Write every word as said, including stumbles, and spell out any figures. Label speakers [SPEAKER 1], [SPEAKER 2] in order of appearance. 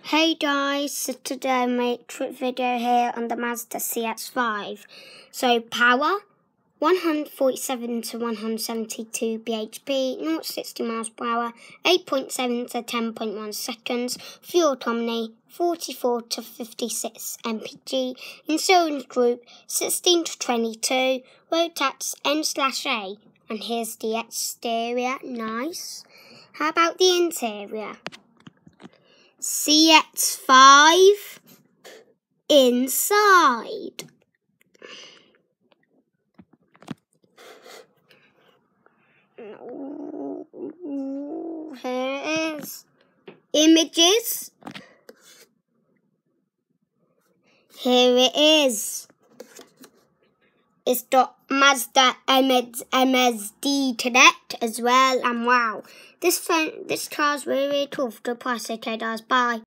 [SPEAKER 1] Hey guys, so today I made a trip video here on the Mazda C X five. So power, one forty-seven to one seventy-two B H P, zero to sixty miles per hour, eight point seven to ten point one seconds, fuel economy, forty-four to fifty-six M P G, insurance group, sixteen to twenty-two, road tax N slash A. And here's the exterior, nice. How about the interior? C X five inside. Here it is. Images. Here it is. It's got Mazda M S D Connect as well, and wow, this phone, this car's really, really cool for the price. Okay, guys, bye.